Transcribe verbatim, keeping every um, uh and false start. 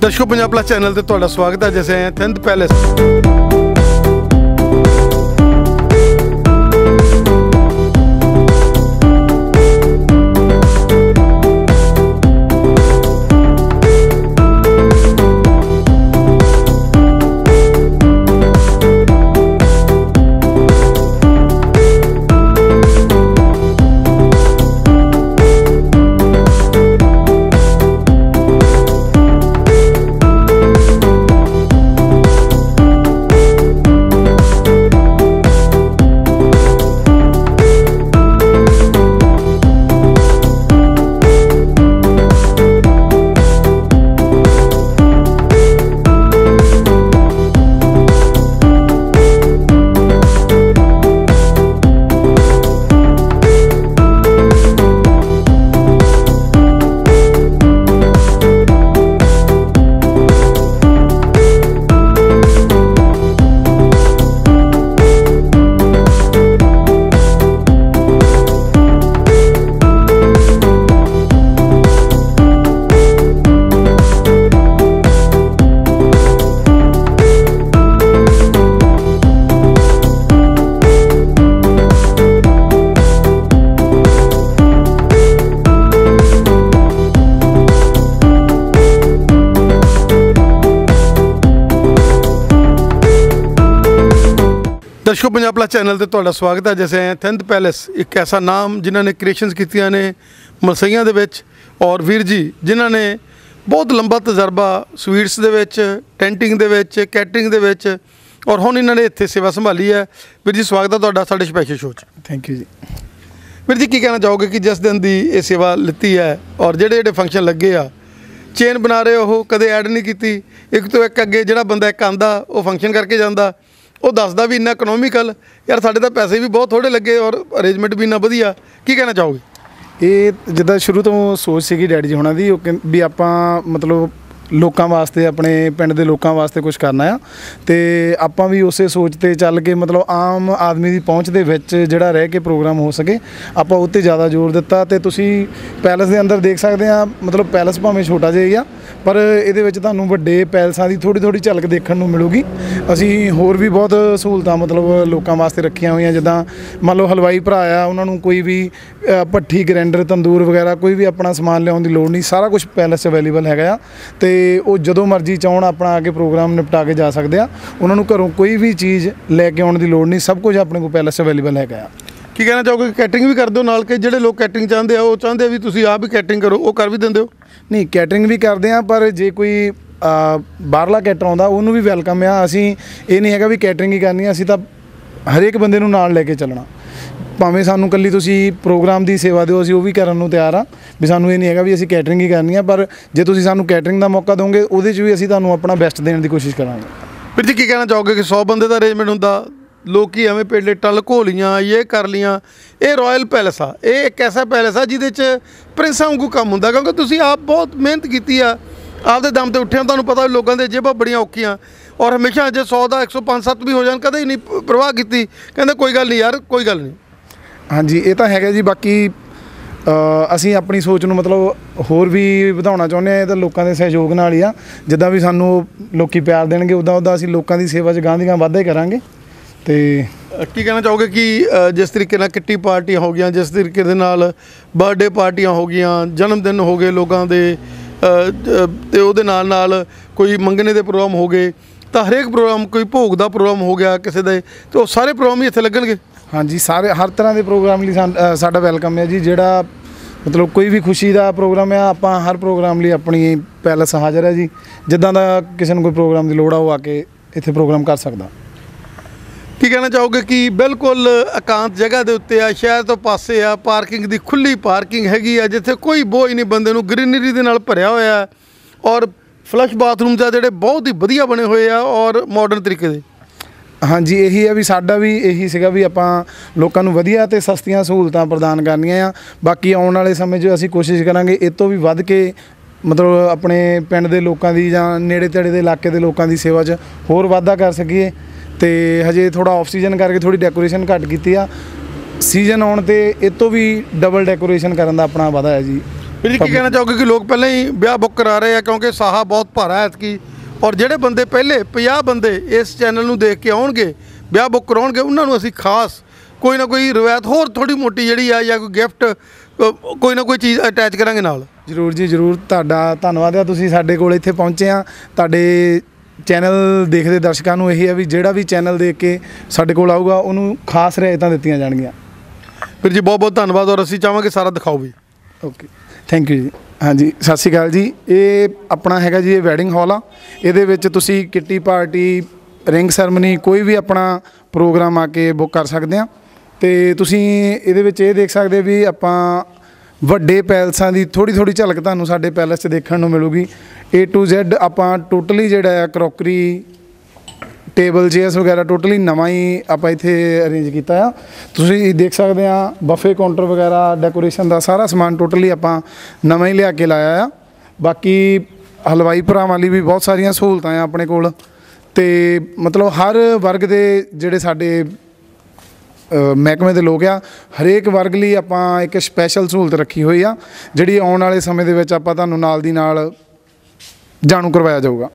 दर्शकों Punjab plus channel ते तुहाडा स्वागत है। जैसे हैं थिंद पैलेस दर्शकों पंजाब प्लस चैनल ते तुहाडा स्वागत है। जैसे हैं थिंद पैलेस एक ऐसा नाम जिन्होंने क्रिएशनस कीतियां ने मलसईयां दे विच और वीर जी जिन्होंने बहुत लंबा तजर्बा स्वीट्स दे विच, टेंटिंग दे विच, कैटरिंग दे विच और हुण इन्होंने इत्थे सेवा संभाली है। वीर जी स्वागत है तुहाडा साडे स्पैशल शो च। थैंक यू जी। वीर जी की कहना चाहोगे कि जिस दिन दी ये सेवा लित्ती है और जिहड़े जिहड़े फंक्शन लगे आ चेन बना रहे हो कदे ऐड नहीं की, एक तो एक अगे जिहड़ा बंदा एक आंदा वो फंक्शन करके जांदा ਉਹ ਦੱਸਦਾ ਵੀ ਇੰਨਾ ਇਕਨੋਮਿਕਲ ਯਾਰ ਸਾਡੇ ਤਾਂ ਪੈਸੇ ਵੀ ਬਹੁਤ ਥੋੜੇ ਲੱਗੇ ਔਰ ਅਰੇਂਜਮੈਂਟ ਵੀ ਇੰਨਾ ਵਧੀਆ। ਕੀ ਕਹਿਣਾ ਚਾਹੋਗੇ? ਇਹ ਜਿੱਦਾਂ ਸ਼ੁਰੂ ਤੋਂ ਸੋਚ ਸੀਗੀ ਡੈਡੀ ਜੀ ਹੋਣਾ ਦੀ ਉਹ ਵੀ ਆਪਾਂ ਮਤਲਬ ਲੋਕਾਂ ਵਾਸਤੇ ਆਪਣੇ ਪਿੰਡ ਦੇ ਲੋਕਾਂ ਵਾਸਤੇ ਕੁਝ ਕਰਨਾ ਆ ਤੇ ਆਪਾਂ ਵੀ ਉਸੇ ਸੋਚ ਤੇ ਚੱਲ ਕੇ ਮਤਲਬ ਆਮ ਆਦਮੀ ਦੀ ਪਹੁੰਚ ਦੇ ਵਿੱਚ ਜਿਹੜਾ ਰਹਿ ਕੇ ਪ੍ਰੋਗਰਾਮ ਹੋ ਸਕੇ ਆਪਾਂ ਉੱਤੇ ਜ਼ਿਆਦਾ ਜ਼ੋਰ ਦਿੱਤਾ ਤੇ ਤੁਸੀਂ ਪੈਲਸ ਦੇ ਅੰਦਰ ਦੇਖ ਸਕਦੇ ਆ ਮਤਲਬ ਪੈਲਸ ਭਾਵੇਂ ਛੋਟਾ ਜਿਹਾ ਆ ਪਰ ਇਹਦੇ ਵਿੱਚ ਤੁਹਾਨੂੰ ਵੱਡੇ ਪੈਲਸਾਂ ਦੀ ਥੋੜੀ ਥੋੜੀ ਝਲਕ ਦੇਖਣ ਨੂੰ ਮਿਲੂਗੀ। ਅਸੀਂ ਹੋਰ ਵੀ ਬਹੁਤ ਸਹੂਲਤਾਂ ਮਤਲਬ ਲੋਕਾਂ ਵਾਸਤੇ ਰੱਖੀਆਂ ਹੋਈਆਂ ਜਿੱਦਾਂ ਮੰਨ ਲਓ ਹਲਵਾਈ ਭਰਾ ਆ ਉਹਨਾਂ ਨੂੰ ਕੋਈ ਵੀ ਭੱਠੀ ਗ੍ਰੈਂਡਰ ਤੰਦੂਰ ਵਗੈਰਾ ਕੋਈ ਵੀ ਆਪਣਾ ਸਮਾਨ ਲਿਆਉਣ ਦੀ ਲੋੜ ਨਹੀਂ, ਸਾਰਾ ਕੁਝ ਪੈਲਸ ਅਵੇਲੇਬਲ ਹੈਗਾ ਆ ਤੇ ਉਹ ਜਦੋਂ ਮਰਜ਼ੀ ਚਾਹਣ ਆਪਣਾ ਆ ਕੇ ਪ੍ਰੋਗਰਾਮ ਨਿਪਟਾ ਕੇ ਜਾ ਸਕਦੇ ਆ। ਉਹਨਾਂ ਨੂੰ ਘਰੋਂ ਕੋਈ ਵੀ ਚੀਜ਼ ਲੈ ਕੇ ਆਉਣ ਦੀ ਲੋੜ ਨਹੀਂ, ਸਭ ਕੁਝ ਆਪਣੇ ਕੋਲ ਪੈਲਸ ਅਵੇਲੇਬਲ ਹੈਗਾ ਆ। ਕੀ ਕਹਿਣਾ ਚਾਹੋਗੇ? ਕੈਟਰਿੰਗ ਵੀ ਕਰ ਦਿਓ ਨਾਲ ਕਿ ਜਿਹੜੇ ਲੋਕ ਕੈਟਰਿੰਗ ਚਾਹੁੰਦੇ ਆ ਉਹ ਚਾਹੁੰਦੇ ਆ ਵੀ ਤੁਸੀਂ ਆਪ ਵੀ ਕੈਟਰਿੰਗ ਕਰੋ, ਉਹ ਕਰ ਵੀ ਦਿੰਦੇ ਹੋ? ਨਹੀਂ ਕੈਟਰਿੰਗ ਵੀ ਕਰਦੇ ਆ ਪਰ ਜੇ ਕੋਈ ਬਾਹਰਲਾ ਕੈਟਰ ਆਉਂਦਾ ਉਹਨੂੰ ਵੀ ਵੈਲਕਮ ਆ। ਅਸੀਂ ਇਹ ਨਹੀਂ ਹੈਗਾ ਵੀ ਕੈਟਰਿੰਗ ਹੀ ਕਰਨੀ ਆ, ਅਸੀਂ ਤਾਂ ਹਰੇਕ ਬੰਦੇ ਨੂੰ ਨਾਲ ਲੈ ਕੇ ਚੱਲਣਾ। ਭਾਵੇਂ ਸਾਨੂੰ ਇਕੱਲੀ ਤੁਸੀਂ ਪ੍ਰੋਗਰਾਮ ਦੀ ਸੇਵਾ ਦਿਓ ਅਸੀਂ ਉਹ ਵੀ ਕਰਨ ਨੂੰ ਤਿਆਰ ਆ ਵੀ ਸਾਨੂੰ ਇਹ ਨਹੀਂ ਹੈਗਾ ਵੀ ਅਸੀਂ ਕੈਟਰਿੰਗ ਹੀ ਕਰਨੀ ਆ, ਪਰ ਜੇ ਤੁਸੀਂ ਸਾਨੂੰ ਕੈਟਰਿੰਗ ਦਾ ਮੌਕਾ ਦਿਓਗੇ ਉਹਦੇ 'ਚ ਵੀ ਅਸੀਂ ਤੁਹਾਨੂੰ ਆਪਣਾ ਬੈਸਟ ਦੇਣ ਦੀ ਕੋਸ਼ਿਸ਼ ਕਰਾਂਗੇ। ਵੀਰ ਜੀ ਕੀ ਕਹਿਣਾ ਚਾਹੋਗੇ ਕਿ ਸੌ ਬੰਦੇ ਦਾ ਅਰੇਂਜਮੈਂਟ ਹੁੰਦਾ ਲੋਕ ਐਵੇਂ ਪਲੇਟਾਂ ਲੁਕੋ ਲੀਆਂ ਇਹ ਕਰ ਲੀਆਂ? ਇਹ ਰਾਇਲ ਪੈਲਸ ਆ, ਇਹ ਇੱਕ ਐਸਾ ਪੈਲਸ ਆ ਜਿਹਦੇ 'ਚ ਪ੍ਰਿੰਸਾਂ ਵਾਂਗੂ ਕੰਮ ਹੁੰਦਾ ਕਿਉਂਕਿ ਤੁਸੀਂ ਆਪ ਬਹੁਤ ਮਿਹਨਤ ਕੀਤੀ ਆ, ਆਪਦੇ ਦਮ 'ਤੇ ਉੱਠਿਆ। ਤੁਹਾਨੂੰ ਪਤਾ ਲੋਕਾਂ ਦੇ ਜੇਬਾਂ ਬੜੀਆਂ ਔਖੀਆਂ ਔਰ ਹਮੇਸ਼ਾ ਜੇ ਸੌ ਦਾ ਇੱਕ ਸੌ ਪੰਜ ਸੱਤ ਵੀ ਹੋ ਜਾਣ ਕਦੇ ਹੀ ਨਹੀਂ ਪਰਵਾਹ ਕੀਤੀ, ਕਹਿੰਦੇ ਕੋਈ ਗੱਲ ਨਹੀਂ ਯਾਰ ਕੋਈ ਗੱਲ ਨਹੀਂ। ਹਾਂਜੀ ਇਹ ਤਾਂ ਹੈਗਾ ਜੀ। ਬਾਕੀ ਅਸੀਂ ਆਪਣੀ ਸੋਚ ਨੂੰ ਮਤਲਬ ਹੋਰ ਵੀ ਵਧਾਉਣਾ ਚਾਹੁੰਦੇ ਹਾਂ, ਇਹ ਤਾਂ ਲੋਕਾਂ ਦੇ ਸਹਿਯੋਗ ਨਾਲ ਹੀ ਆ। ਜਿੱਦਾਂ ਵੀ ਸਾਨੂੰ ਲੋਕ ਪਿਆਰ ਦੇਣਗੇ ਉੱਦਾਂ ਉੱਦਾਂ ਅਸੀਂ ਲੋਕਾਂ ਦੀ ਸੇਵਾ 'ਚ ਗਾਂਹ ਦੀ ਗਾਂਹ ਵਾਧਾ ਹੀ ਕਰਾਂਗੇ। ਤੇ ਕੀ ਕਹਿਣਾ ਚਾਹੋਗੇ ਕਿ ਜਿਸ ਤਰੀਕੇ ਨਾਲ ਕਿੱਟੀ ਪਾਰਟੀਆਂ ਹੋ ਗਈਆਂ, ਜਿਸ ਤਰੀਕੇ ਦੇ ਨਾਲ ਬਰਥਡੇ ਪਾਰਟੀਆਂ ਹੋ ਗਈਆਂ, ਜਨਮ ਦਿਨ ਹੋ ਗਏ ਲੋਕਾਂ ਦੇ ਤੇ ਉਹਦੇ ਨਾਲ ਨਾਲ ਕੋਈ ਮੰਗਣੇ ਦੇ ਪ੍ਰੋਗਰਾਮ ਹੋ ਗਏ, ਤਾਂ ਹਰੇਕ ਪ੍ਰੋਗਰਾਮ ਕੋਈ ਭੋਗ ਦਾ ਪ੍ਰੋਗਰਾਮ ਹੋ ਗਿਆ ਕਿਸੇ ਦੇ, ਤੇ ਉਹ ਸਾਰੇ ਪ੍ਰੋਗਰਾਮ ਹੀ ਇੱਥੇ ਲੱਗਣਗੇ? ਹਾਂਜੀ ਸਾਰੇ ਹਰ ਤਰ੍ਹਾਂ ਦੇ ਪ੍ਰੋਗਰਾਮ ਲਈ ਸਾਡਾ ਵੈਲਕਮ ਹੈ ਜੀ। ਜਿਹੜਾ ਮਤਲਬ ਕੋਈ ਵੀ ਖੁਸ਼ੀ ਦਾ ਪ੍ਰੋਗਰਾਮ ਆ ਆਪਾਂ ਹਰ ਪ੍ਰੋਗਰਾਮ ਲਈ ਆਪਣੀ ਪੈਲਸ ਹਾਜ਼ਰ ਹੈ ਜੀ। ਜਿੱਦਾਂ ਦਾ ਕਿਸੇ ਨੂੰ ਕੋਈ ਪ੍ਰੋਗਰਾਮ ਦੀ ਲੋੜ ਆ ਉਹ ਆ ਕੇ ਇੱਥੇ ਪ੍ਰੋਗਰਾਮ ਕਰ ਸਕਦਾ। ਕੀ ਕਹਿਣਾ ਚਾਹੋਗੇ ਕਿ ਬਿਲਕੁਲ ਇਕਾਂਤ ਜਗ੍ਹਾ ਦੇ ਉੱਤੇ ਆ, ਸ਼ਹਿਰ ਤੋਂ ਪਾਸੇ ਆ, ਪਾਰਕਿੰਗ ਦੀ ਖੁੱਲ੍ਹੀ ਪਾਰਕਿੰਗ ਹੈਗੀ ਆ ਜਿੱਥੇ ਕੋਈ ਬੋਝ ਨਹੀਂ, ਬੰਦੇ ਨੂੰ ਗ੍ਰੀਨਰੀ ਦੇ ਨਾਲ ਭਰਿਆ ਹੋਇਆ ਔਰ ਫਲਸ਼ ਬਾਥਰੂਮ ਆ ਜਿਹੜੇ ਬਹੁਤ ਹੀ ਵਧੀਆ ਬਣੇ ਹੋਏ ਆ ਔਰ ਮਾਡਰਨ ਤਰੀਕੇ ਦੇ। ਹਾਂਜੀ ਇਹੀ ਹੈ ਵੀ ਸਾਡਾ ਵੀ ਇਹੀ ਸੀਗਾ ਵੀ ਆਪਾਂ ਲੋਕਾਂ ਨੂੰ ਵਧੀਆ ਤੇ ਸਸਤੀਆਂ ਸਹੂਲਤਾਂ ਪ੍ਰਦਾਨ ਕਰਨੀਆਂ ਆ। ਬਾਕੀ ਆਉਣ ਵਾਲੇ ਸਮੇਂ 'ਚ ਅਸੀਂ ਕੋਸ਼ਿਸ਼ ਕਰਾਂਗੇ ਇਹ ਤੋਂ ਵੀ ਵੱਧ ਕੇ ਮਤਲਬ ਆਪਣੇ ਪਿੰਡ ਦੇ ਲੋਕਾਂ ਦੀ ਜਾਂ ਨੇੜੇ ਤੇੜੇ ਦੇ ਇਲਾਕੇ ਦੇ ਲੋਕਾਂ ਦੀ ਸੇਵਾ 'ਚ ਹੋਰ ਵਾਧਾ ਕਰ ਸਕੀਏ। ਤੇ ਹਜੇ ਥੋੜ੍ਹਾ ਆਫ ਸੀਜ਼ਨ ਕਰਕੇ ਥੋੜ੍ਹੀ ਡੈਕੋਰੇਸ਼ਨ ਘੱਟ ਕੀਤੀ ਆ, ਸੀਜ਼ਨ ਆਉਣ 'ਤੇ ਇਹ ਤੋਂ ਵੀ ਡਬਲ ਡੈਕੋਰੇਸ਼ਨ ਕਰਨ ਦਾ ਆਪਣਾ ਵਾਅਦਾ ਹੈ ਜੀ। ਵੀਰ ਜੀ ਕੀ ਕਹਿਣਾ ਚਾਹੋਗੇ ਕਿ ਲੋਕ ਪਹਿਲਾਂ ਹੀ ਵਿਆਹ ਬੁੱਕ ਕਰਾ ਰਹੇ ਆ ਕਿਉਂਕਿ ਸਾਹਾ ਬਹੁਤ ਭਾਰਾ ਹੈ ਐਤਕੀ, ਔਰ ਜਿਹੜੇ ਬੰਦੇ ਪਹਿਲੇ ਪੰਜਾਹ ਬੰਦੇ ਇਸ ਚੈਨਲ ਨੂੰ ਦੇਖ ਕੇ ਆਉਣਗੇ ਵਿਆਹ ਬੁੱਕ ਕਰਾਉਣਗੇ ਉਹਨਾਂ ਨੂੰ ਅਸੀਂ ਖਾਸ ਕੋਈ ਨਾ ਕੋਈ ਰਵਾਇਤ ਹੋਰ ਥੋੜੀ ਮੋਟੀ ਜਿਹੜੀ ਆ ਜਾਂ ਕੋਈ ਗਿਫਟ ਕੋਈ ਨਾ ਕੋਈ ਚੀਜ਼ ਅਟੈਚ ਕਰਾਂਗੇ ਨਾਲ। ਜ਼ਰੂਰ ਜੀ ਜ਼ਰੂਰ, ਤੁਹਾਡਾ ਧੰਨਵਾਦ ਆ, ਤੁਸੀਂ ਸਾਡੇ ਕੋਲ ਇੱਥੇ ਪਹੁੰਚੇ ਆ। ਤੁਹਾਡੇ ਚੈਨਲ ਦੇਖਦੇ ਦਰਸ਼ਕਾਂ ਨੂੰ ਇਹ ਹੈ ਵੀ ਜਿਹੜਾ ਵੀ ਚੈਨਲ ਦੇਖ ਕੇ ਸਾਡੇ ਕੋਲ ਆਊਗਾ ਉਹਨੂੰ ਖਾਸ ਰਿਆਇਤਾਂ ਦਿੱਤੀਆਂ ਜਾਣਗੀਆਂ। ਵੀਰ ਜੀ ਬਹੁਤ ਬਹੁਤ ਧੰਨਵਾਦ, ਔਰ ਅਸੀਂ ਚਾਹਾਂਗੇ ਸਾਰਾ ਦਿਖਾਓ ਵੀ। ਓਕੇ, ਥੈਂਕ ਯੂ ਜੀ। ਹਾਂਜੀ, ਸਤਿ ਸ਼੍ਰੀ ਅਕਾਲ ਜੀ। ਇਹ ਆਪਣਾ ਹੈਗਾ ਜੀ, ਇਹ ਵੈਡਿੰਗ ਹਾਲ ਆ। ਇਹਦੇ ਵਿੱਚ ਤੁਸੀਂ ਕਿੱਟੀ ਪਾਰਟੀ, ਰਿੰਗ ਸੈਰਮਨੀ, ਕੋਈ ਵੀ ਆਪਣਾ ਪ੍ਰੋਗਰਾਮ ਆ ਕੇ ਬੁੱਕ ਕਰ ਸਕਦੇ ਆ। ਅਤੇ ਤੁਸੀਂ ਇਹਦੇ ਵਿੱਚ ਇਹ ਦੇਖ ਸਕਦੇ ਵੀ ਆਪਾਂ ਵੱਡੇ ਪੈਲਸਾਂ ਦੀ ਥੋੜ੍ਹੀ ਥੋੜ੍ਹੀ ਝਲਕ ਤੁਹਾਨੂੰ ਸਾਡੇ ਪੈਲਸ 'ਚ ਦੇਖਣ ਨੂੰ ਮਿਲੂਗੀ। ਏ ਟੂ ਜ਼ੈਡ ਆਪਾਂ ਟੋਟਲੀ ਜਿਹੜਾ ਆ ਕਰੋਕਰੀ, ਟੇਬਲ ਚੇਅਰਸ ਵਗੈਰਾ ਟੋਟਲੀ ਨਵਾਂ ਹੀ ਆਪਾਂ ਇੱਥੇ ਅਰੇਂਜ ਕੀਤਾ ਆ। ਤੁਸੀਂ ਦੇਖ ਸਕਦੇ ਆ ਬਫੇ ਕਾਊਂਟਰ ਵਗੈਰਾ, ਡੈਕੋਰੇਸ਼ਨ ਦਾ ਸਾਰਾ ਸਮਾਨ ਟੋਟਲੀ ਆਪਾਂ ਨਵਾਂ ਹੀ ਲਿਆ ਕੇ ਲਾਇਆ ਆ। ਬਾਕੀ ਹਲਵਾਈ ਭਰਾਵਾਂ ਲਈ ਵੀ ਬਹੁਤ ਸਾਰੀਆਂ ਸਹੂਲਤਾਂ ਆ ਆਪਣੇ ਕੋਲ, ਅਤੇ ਮਤਲਬ ਹਰ ਵਰਗ ਦੇ ਜਿਹੜੇ ਸਾਡੇ ਮਹਿਕਮੇ ਦੇ ਲੋਕ ਆ, ਹਰੇਕ ਵਰਗ ਲਈ ਆਪਾਂ ਇੱਕ ਸਪੈਸ਼ਲ ਸਹੂਲਤ ਰੱਖੀ ਹੋਈ ਆ ਜਿਹੜੀ ਆਉਣ ਵਾਲੇ ਸਮੇਂ ਦੇ ਵਿੱਚ ਆਪਾਂ ਤੁਹਾਨੂੰ ਨਾਲ ਦੀ ਨਾਲ ਜਾਣੂ ਕਰਵਾਇਆ ਜਾਊਗਾ।